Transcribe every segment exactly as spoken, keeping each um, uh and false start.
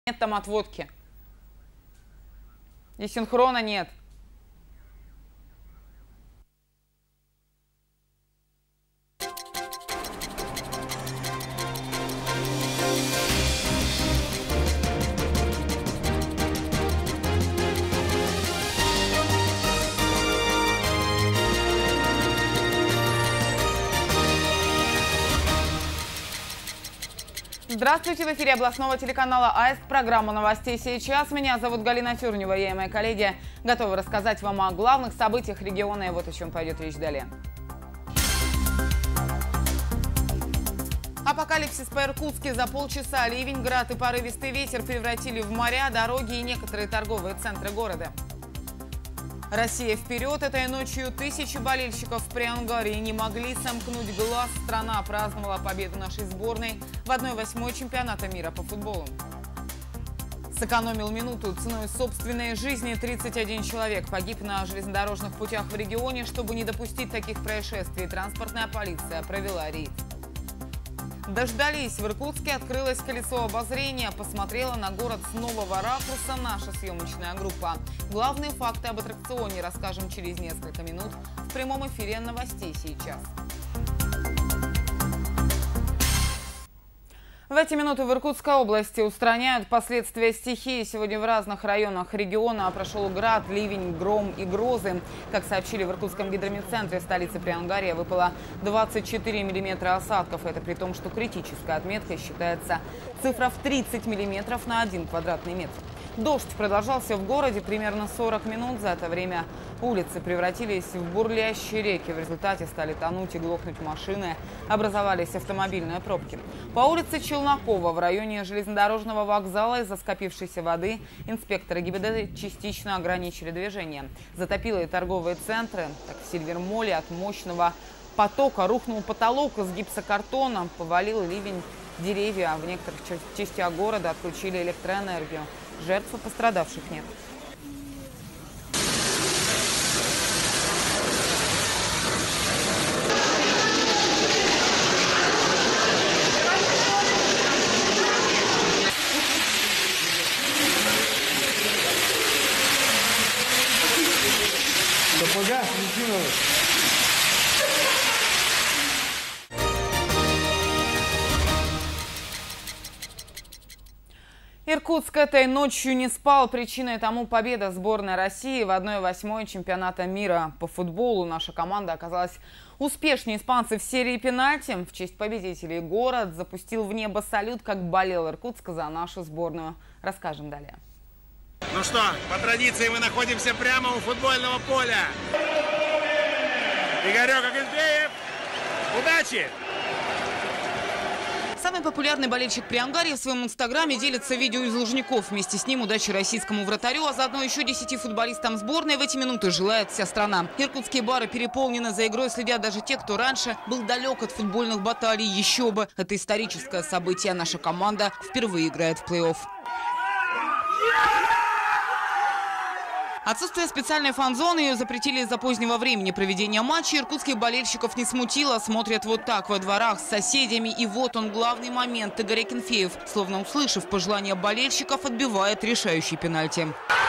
Нет там отводки. И синхрона нет. Здравствуйте, в эфире областного телеканала АЭСТ. Программа новостей сейчас. Меня зовут Галина Тюрнева. Я и мои коллеги готовы рассказать вам о главных событиях региона. И вот о чем пойдет речь далее. Апокалипсис по Иркутске. За полчаса ливень, град и порывистый ветер превратили в моря, дороги и некоторые торговые центры города. Россия вперед! Этой ночью тысячи болельщиков в Приангарии не могли сомкнуть глаз. Страна праздновала победу нашей сборной в одной восьмой чемпионата мира по футболу. Сэкономил минуту ценой собственной жизни. тридцать один человек погиб на железнодорожных путях в регионе. Чтобы не допустить таких происшествий, транспортная полиция провела рейд. Дождались. В Иркутске открылось колесо обозрения. Посмотрела на город с нового ракурса наша съемочная группа. Главные факты об аттракционе расскажем через несколько минут в прямом эфире новостей сейчас. В эти минуты в Иркутской области устраняют последствия стихии. Сегодня в разных районах региона прошел град, ливень, гром и грозы. Как сообщили в Иркутском гидрометцентре столицы Приангария, выпало двадцать четыре миллиметра осадков. Это при том, что критической отметкой считается цифра в тридцать миллиметров на один квадратный метр. Дождь продолжался в городе примерно сорок минут. За это время улицы превратились в бурлящие реки. В результате стали тонуть и глохнуть машины. Образовались автомобильные пробки. По улице Челнокова в районе железнодорожного вокзала из-за скопившейся воды инспекторы ГИБДД частично ограничили движение. Затопило и торговые центры. Так, в Сильвермоле от мощного потока рухнул потолок из гипсокартона. Повалил ливень деревья. В некоторых частях города отключили электроэнергию. Жертв и пострадавших нет. Сапога, резиновые. Иркутск этой ночью не спал. Причиной тому победа сборной России в одной восьмой чемпионата мира по футболу. Наша команда оказалась успешнее испанцев в серии пенальти. В честь победителей город запустил в небо салют, как болел Иркутск за нашу сборную. Расскажем далее. Ну что, по традиции мы находимся прямо у футбольного поля. Игорек Акинфеев, удачи! Самый популярный болельщик Приангарии в своем инстаграме делится видео из Лужников. Вместе с ним удачи российскому вратарю, а заодно еще десяти футболистам сборной в эти минуты желает вся страна. Иркутские бары переполнены, за игрой следят даже те, кто раньше был далек от футбольных баталий. Еще бы! Это историческое событие. Наша команда впервые играет в плей-офф. Отсутствие специальной фан-зоны ее запретили из-за позднего времени проведения матча. Иркутских болельщиков не смутило. Смотрят вот так во дворах с соседями. И вот он, главный момент. Игорь Акинфеев, словно услышав пожелания болельщиков, отбивает решающий пенальти.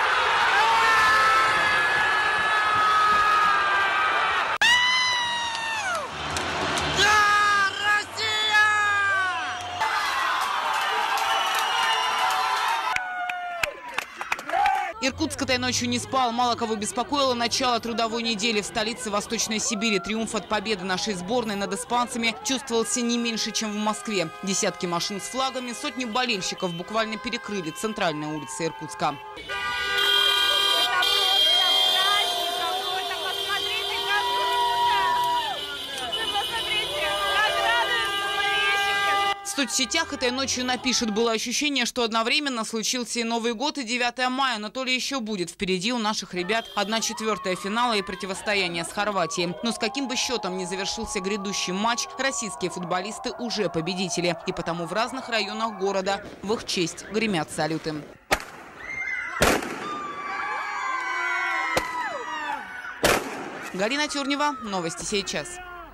Иркутск этой ночью не спал. Мало кого беспокоило начало трудовой недели в столице Восточной Сибири. Триумф от победы нашей сборной над испанцами чувствовался не меньше, чем в Москве. Десятки машин с флагами, сотни болельщиков буквально перекрыли центральные улицы Иркутска. В соцсетях этой ночью напишут: было ощущение, что одновременно случился и Новый год, и девятое мая, но то ли еще будет. Впереди у наших ребят одна четвертая финала и противостояние с Хорватией. Но с каким бы счетом ни завершился грядущий матч, российские футболисты уже победители. И потому в разных районах города в их честь гремят салюты. Галина Тюрнева. Новости сейчас.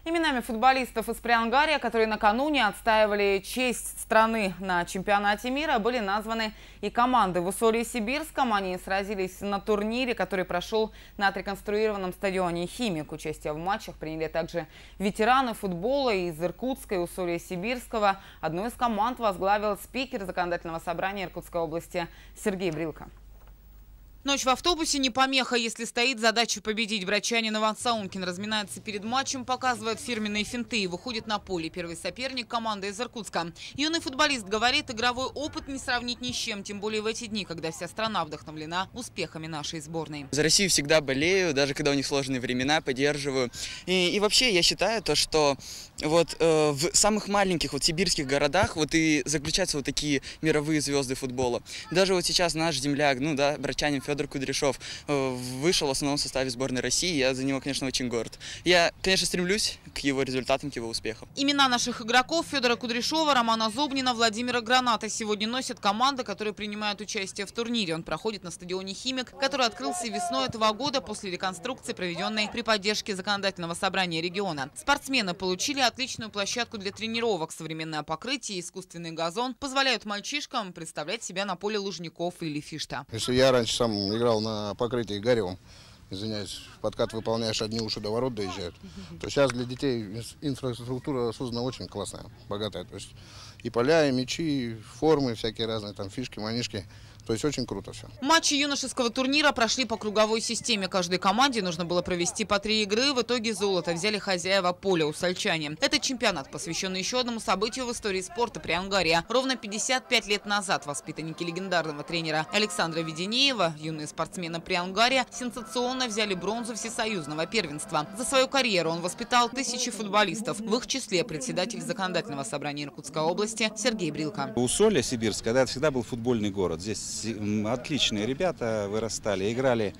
Именами футболистов из Приангария, которые накануне отстаивали честь страны на чемпионате мира, были названы и команды. В Усолье-Сибирском они сразились на турнире, который прошел на отреконструированном стадионе «Химик». Участие в матчах приняли также ветераны футбола из Иркутска и Усолья-Сибирского. Одну из команд возглавил спикер законодательного собрания Иркутской области Сергей Брилко. Ночь в автобусе не помеха, если стоит задача победить. Брачанин Иван Саункин разминается перед матчем, показывает фирменные финты и выходит на поле. Первый соперник – команда из Иркутска. Юный футболист говорит, игровой опыт не сравнить ни с чем, тем более в эти дни, когда вся страна вдохновлена успехами нашей сборной. За Россию всегда болею, даже когда у них сложные времена, поддерживаю. И, и вообще я считаю то, что вот э, в самых маленьких вот сибирских городах вот и заключаются вот такие мировые звезды футбола. Даже вот сейчас наш земляк, ну да, брачанин Федор Кудряшов вышел в основном составе сборной России. Я за него, конечно, очень горд. Я, конечно, стремлюсь к его результатам, к его успехам. Имена наших игроков Федора Кудряшова, Романа Зобнина, Владимира Граната сегодня носят команды, которые принимают участие в турнире. Он проходит на стадионе «Химик», который открылся весной этого года после реконструкции, проведенной при поддержке законодательного собрания региона. Спортсмены получили отличную площадку для тренировок. Современное покрытие и искусственный газон позволяют мальчишкам представлять себя на поле Лужников или Фишта. Если я раньше сам играл на покрытии горевом, извиняюсь, подкат выполняешь, одни уши до ворот доезжают, то сейчас для детей инфраструктура создана очень классная, богатая. То есть и поля, и мячи, и формы всякие разные, там фишки, манишки. То есть очень круто все. Матчи юношеского турнира прошли по круговой системе. Каждой команде нужно было провести по три игры. В итоге золото взяли хозяева поля, усольчане. Этот чемпионат посвящен еще одному событию в истории спорта Приангария. Ровно пятьдесят пять лет назад воспитанники легендарного тренера Александра Веденеева, юные спортсмены Приангария, сенсационно взяли бронзу всесоюзного первенства. За свою карьеру он воспитал тысячи футболистов. В их числе председатель законодательного собрания Иркутской области Сергей Брилко. Усолье-Сибирское, да, всегда был футбольный город. Здесь отличные ребята вырастали, играли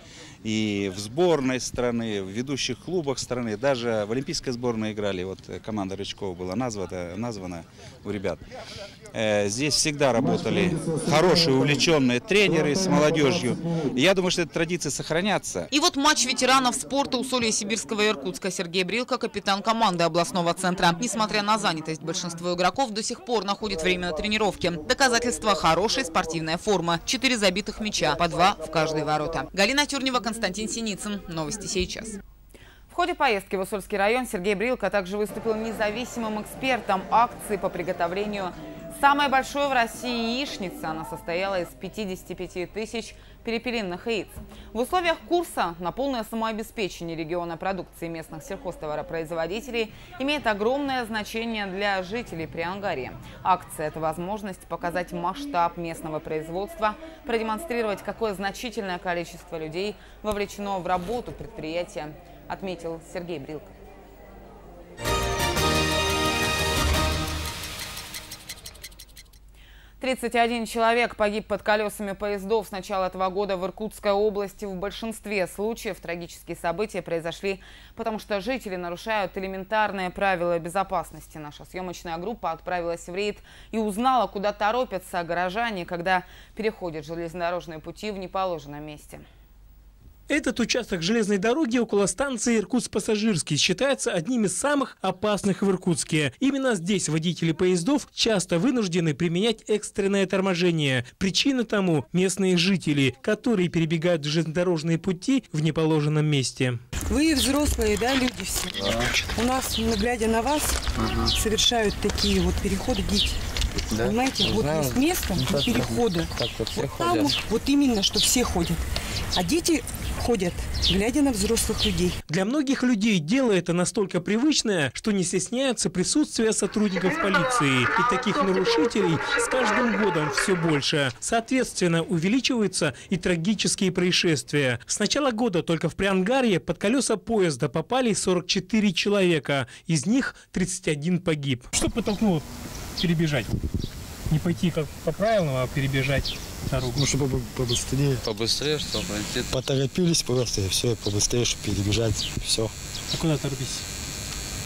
и в сборной страны, в ведущих клубах страны, даже в олимпийской сборной играли. Вот команда Рычкова была названа, названа у ребят. Здесь всегда работали хорошие, увлеченные тренеры с молодежью. И я думаю, что эта традиция сохранятся. И вот матч ветеранов спорта Усолья-Сибирского и Иркутска. Сергей Брилко, капитан команды областного центра. Несмотря на занятость, большинство игроков до сих пор находит время на тренировке. Доказательство хорошей спортивной формы. Четыре забитых мяча, по два в каждые ворота. Галина Тюрнева, Константин Синицын. Новости сейчас. В ходе поездки в Усольский район Сергей Брилко также выступил независимым экспертом акции по приготовлению самой большой в России яичницы. Она состояла из пятидесяти пяти тысяч перепелиных яиц. В условиях курса на полное самообеспечение региона продукции местных сельхозтоваропроизводителей имеет огромное значение для жителей Приангария. Акция – это возможность показать масштаб местного производства, продемонстрировать, какое значительное количество людей вовлечено в работу предприятия, отметил Сергей Брилко. тридцать один человек погиб под колесами поездов с начала этого года в Иркутской области. В большинстве случаев трагические события произошли, потому что жители нарушают элементарные правила безопасности. Наша съемочная группа отправилась в рейд и узнала, куда торопятся горожане, когда переходят железнодорожные пути в неположенном месте. Этот участок железной дороги около станции Иркутск-Пассажирский считается одним из самых опасных в Иркутске. Именно здесь водители поездов часто вынуждены применять экстренное торможение. Причина тому – местные жители, которые перебегают железнодорожные пути в неположенном месте. Вы взрослые, да, люди все? Да. У нас, глядя на вас, угу. совершают такие вот переходы дети. Да? Понимаете, вот знаю. Есть место ну, перехода. Так, вот, вот там вот, вот именно, что все ходят. А дети ходят, глядя на взрослых людей. Для многих людей дело это настолько привычное, что не стесняются присутствия сотрудников полиции. И таких нарушителей с каждым годом все больше. Соответственно, увеличиваются и трагические происшествия. С начала года только в Приангарье под колеса поезда попали сорок четыре человека. Из них тридцать один погиб. Что подтолкнуло перебежать? Не пойти как по правилам, а перебежать дорогу. Ну, чтобы побыстрее. Побыстрее, чтобы пойти. Поторопились просто, и все, побыстрее, чтобы перебежать, все. А куда торопитесь?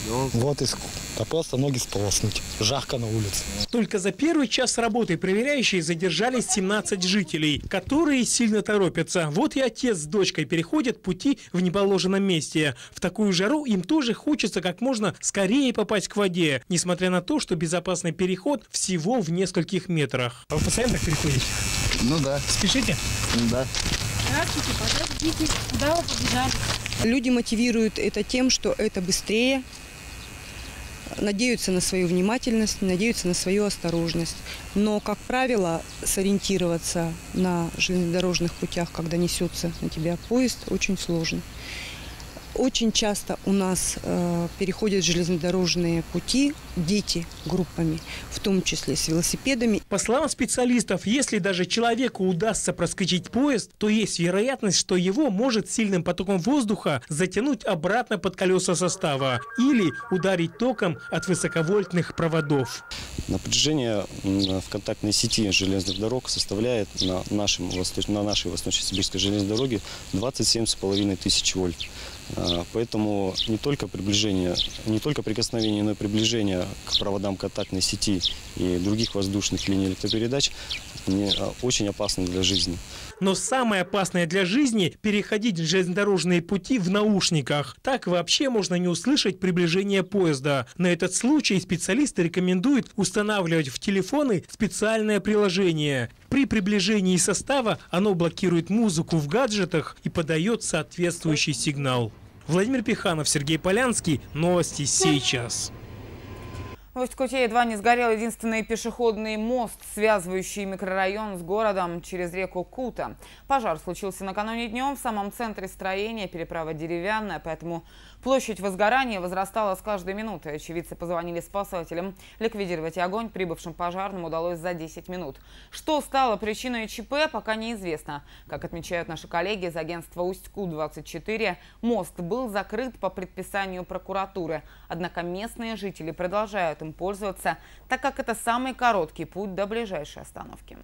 Вот и а просто ноги сполоснуть. Жарко на улице. Только за первый час работы проверяющие задержали семнадцать жителей, которые сильно торопятся. Вот и отец с дочкой переходят пути в неположенном месте. В такую жару им тоже хочется как можно скорее попасть к воде, несмотря на то, что безопасный переход всего в нескольких метрах. А вы постоянно так переходите? Ну да. Спешите? Да. Здравствуйте, подождите, куда вы побежали? Люди мотивируют это тем, что это быстрее, надеются на свою внимательность, надеются на свою осторожность. Но, как правило, сориентироваться на железнодорожных путях, когда несется на тебя поезд, очень сложно. Очень часто у нас э, переходят железнодорожные пути дети группами, в том числе с велосипедами. По словам специалистов, если даже человеку удастся проскочить поезд, то есть вероятность, что его может сильным потоком воздуха затянуть обратно под колеса состава или ударить током от высоковольтных проводов. Напряжение в контактной сети железных дорог составляет на, нашем, на нашей Восточно-Сибирской железной дороге двадцать семь с половиной тысяч вольт. Поэтому не только приближение, не только прикосновение, но и приближение к проводам контактной сети и других воздушных линий электропередач очень опасно для жизни. Но самое опасное для жизни – переходить железнодорожные пути в наушниках. Так вообще можно не услышать приближение поезда. На этот случай специалисты рекомендуют устанавливать в телефоны специальное приложение. При приближении состава оно блокирует музыку в гаджетах и подает соответствующий сигнал. Владимир Пиханов, Сергей Полянский. Новости сейчас. В Усть-Куте едва не сгорел единственный пешеходный мост, связывающий микрорайон с городом через реку Кута. Пожар случился накануне днем в самом центре строения. Переправа деревянная, поэтому площадь возгорания возрастала с каждой минутой. Очевидцы позвонили спасателям. Ликвидировать огонь прибывшим пожарным удалось за десять минут. Что стало причиной ЧП, пока неизвестно. Как отмечают наши коллеги из агентства Усть-Кут двадцать четыре, мост был закрыт по предписанию прокуратуры. Однако местные жители продолжают им пользоваться, так как это самый короткий путь до ближайшей остановки.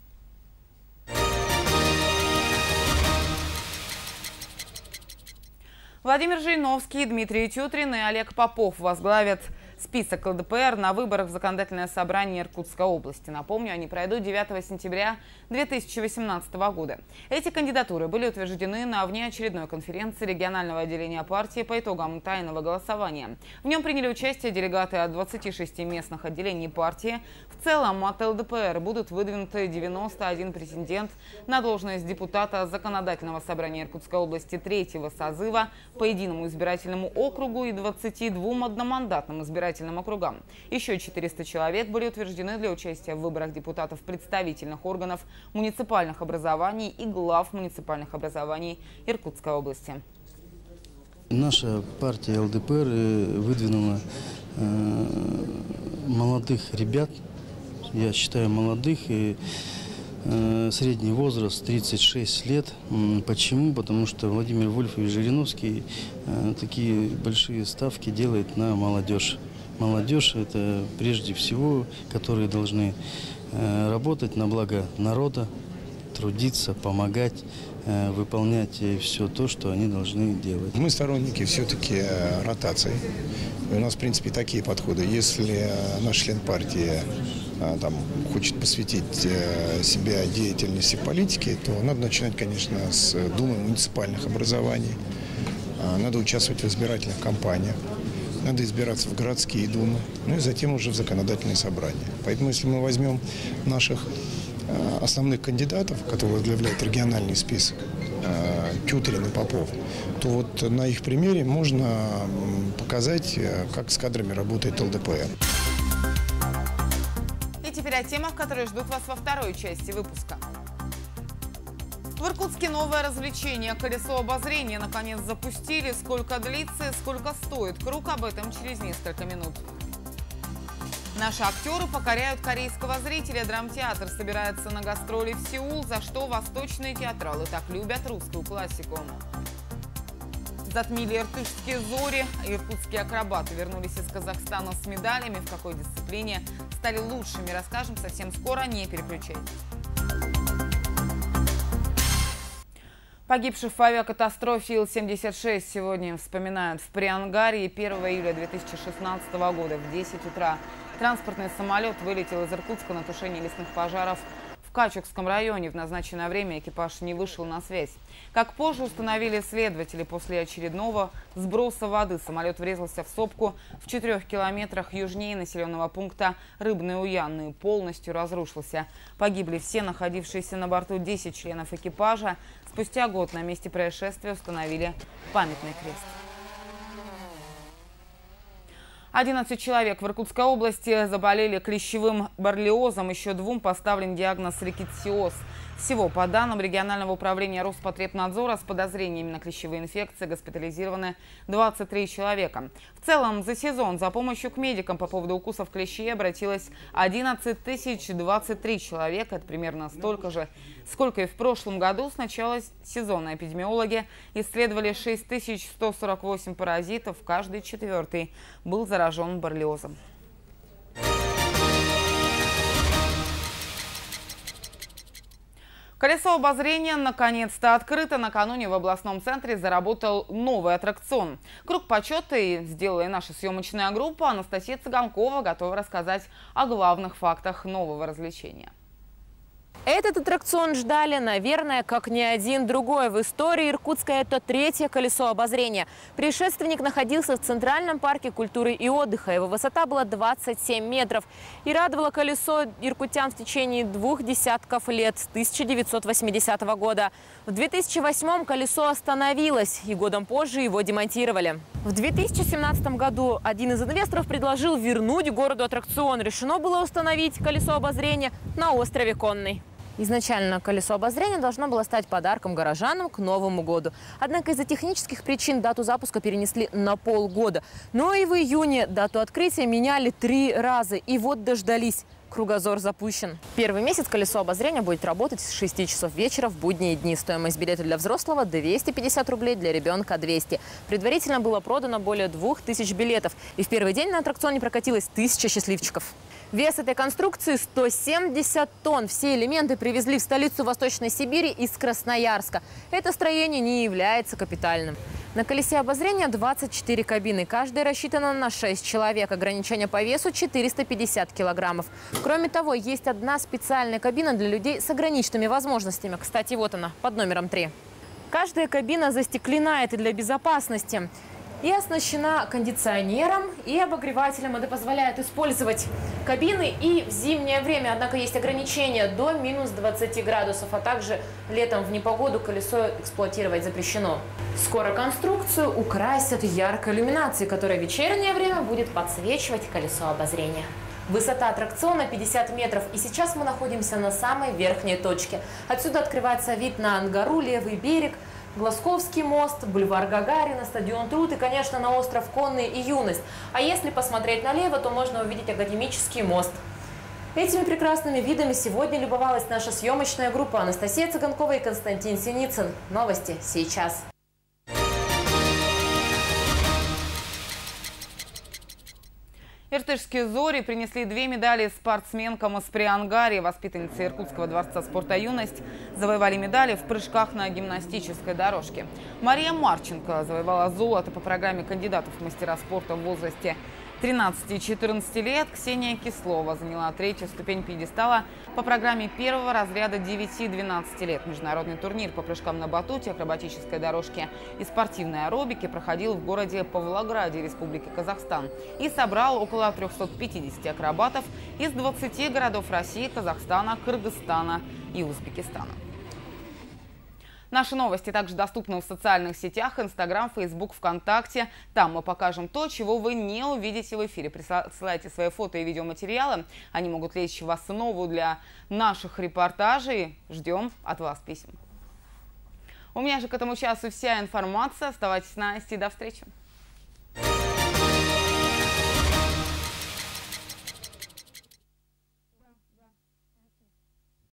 Владимир Жириновский, Дмитрий Тютрин и Олег Попов возглавят список эл дэ пэ эр на выборах в Законодательное собрание Иркутской области. Напомню, они пройдут девятого сентября две тысячи восемнадцатого года. Эти кандидатуры были утверждены на внеочередной конференции регионального отделения партии по итогам тайного голосования. В нем приняли участие делегаты от двадцати шести местных отделений партии. В целом от эл дэ пэ эр будут выдвинуты девяносто один претендент на должность депутата Законодательного собрания Иркутской области третьего созыва по единому избирательному округу и двадцати двум одномандатным избирательным округам. Еще четыреста человек были утверждены для участия в выборах депутатов представительных органов, муниципальных образований и глав муниципальных образований Иркутской области. Наша партия эл дэ пэ эр выдвинула э, молодых ребят, я считаю молодых, и э, средний возраст тридцать шесть лет. Почему? Потому что Владимир Вольфович Жириновский э, такие большие ставки делает на молодежь. Молодежь – это прежде всего, которые должны э, работать на благо народа, трудиться, помогать, э, выполнять все то, что они должны делать. Мы сторонники все-таки ротации. И у нас, в принципе, такие подходы. Если наш член партии э, там, хочет посвятить э, себя деятельности политики, то надо начинать, конечно, с Думы муниципальных образований. Э, надо участвовать в избирательных кампаниях. Надо избираться в городские думы, ну и затем уже в законодательные собрания. Поэтому, если мы возьмем наших э, основных кандидатов, которые возглавляют региональный список, э, Тютрин и Попов, то вот на их примере можно показать, как с кадрами работает эл дэ пэ эр. И теперь о темах, которые ждут вас во второй части выпуска. В Иркутске новое развлечение. Колесо обозрения наконец запустили. Сколько длится и сколько стоит. Круг об этом через несколько минут. Наши актеры покоряют корейского зрителя. Драмтеатр собирается на гастроли в Сеул, за что восточные театралы так любят русскую классику. Затмили иртышские зори. Иркутские акробаты вернулись из Казахстана с медалями. В какой дисциплине стали лучшими, расскажем совсем скоро. Не переключайтесь. Погибших в авиакатастрофе Ил семьдесят шесть сегодня вспоминают в Приангарии. первого июля две тысячи шестнадцатого года в десять утра транспортный самолет вылетел из Иркутска на тушение лесных пожаров в Качукском районе. В назначенное время экипаж не вышел на связь. Как позже установили следователи, после очередного сброса воды самолет врезался в сопку в четырех километрах южнее населенного пункта Рыбные Уяны и полностью разрушился. Погибли все находившиеся на борту десять членов экипажа. Спустя год на месте происшествия установили памятный крест. одиннадцать человек в Иркутской области заболели клещевым боррелиозом, еще двум поставлен диагноз рикетсиоз. Всего, по данным регионального управления Роспотребнадзора, с подозрениями на клещевые инфекции госпитализированы двадцать три человека. В целом, за сезон за помощью к медикам по поводу укусов клещей обратилось одиннадцать тысяч двадцать три человека. Это примерно столько же, сколько и в прошлом году. С начала сезона эпидемиологи исследовали шесть тысяч сто сорок восемь паразитов. Каждый четвертый был заражен боррелиозом. Колесо обозрения наконец-то открыто. Накануне в областном центре заработал новый аттракцион. Круг почета и сделала и наша съемочная группа. Анастасия Цыганкова готова рассказать о главных фактах нового развлечения. Этот аттракцион ждали, наверное, как ни один другой. В истории Иркутска это третье колесо обозрения. Предшественник находился в Центральном парке культуры и отдыха. Его высота была двадцать семь метров. И радовало колесо иркутян в течение двух десятков лет, с тысяча девятьсот восьмидесятого года. В две тысячи восьмом колесо остановилось, и годом позже его демонтировали. В две тысячи семнадцатом году один из инвесторов предложил вернуть городу аттракцион. Решено было установить колесо обозрения на острове Конный. Изначально колесо обозрения должно было стать подарком горожанам к Новому году. Однако из-за технических причин дату запуска перенесли на полгода. Но и в июне дату открытия меняли три раза. И вот дождались. Кругозор запущен. Первый месяц колесо обозрения будет работать с шести часов вечера в будние дни. Стоимость билета для взрослого двести пятьдесят рублей, для ребенка двести. Предварительно было продано более двух тысяч билетов. И в первый день на аттракционе прокатилось тысяча счастливчиков. Вес этой конструкции сто семьдесят тонн. Все элементы привезли в столицу Восточной Сибири из Красноярска. Это строение не является капитальным. На колесе обозрения двадцать четыре кабины. Каждая рассчитана на шесть человек. Ограничение по весу четыреста пятьдесят килограммов. Кроме того, есть одна специальная кабина для людей с ограниченными возможностями. Кстати, вот она, под номером три. Каждая кабина застеклена, это для безопасности. И оснащена кондиционером и обогревателем. Это позволяет использовать кабины и в зимнее время. Однако есть ограничения до минус двадцати градусов, а также летом в непогоду колесо эксплуатировать запрещено. Скоро конструкцию украсят яркой иллюминацией, которая в вечернее время будет подсвечивать колесо обозрения. Высота аттракциона пятьдесят метров, и сейчас мы находимся на самой верхней точке. Отсюда открывается вид на Ангару, левый берег, Глазковский мост, бульвар Гагарина, стадион Труд и, конечно, на остров Конный и Юность. А если посмотреть налево, то можно увидеть Академический мост. Этими прекрасными видами сегодня любовалась наша съемочная группа. Анастасия Цыганкова и Константин Синицын. Новости сейчас. Иртышские «Зори» принесли две медали спортсменкам из Приангарии. Воспитанницы Иркутского дворца спорта «Юность» завоевали медали в прыжках на гимнастической дорожке. Мария Марченко завоевала золото по программе кандидатов в мастера спорта в возрасте тринадцати-четырнадцати лет. Ксения Кислова заняла третью ступень пьедестала по программе первого разряда девяти-двенадцати лет. Международный турнир по прыжкам на батуте, акробатической дорожке и спортивной аэробике проходил в городе Павлограде, Республики Казахстан, и собрал около трёхсот пятидесяти акробатов из двадцати городов России, Казахстана, Кыргызстана и Узбекистана. Наши новости также доступны в социальных сетях: Инстаграм, Фейсбук, ВКонтакте. Там мы покажем то, чего вы не увидите в эфире. Присылайте свои фото и видеоматериалы. Они могут лечь в основу для наших репортажей. Ждем от вас писем. У меня же к этому часу вся информация. Оставайтесь на Насти. До встречи.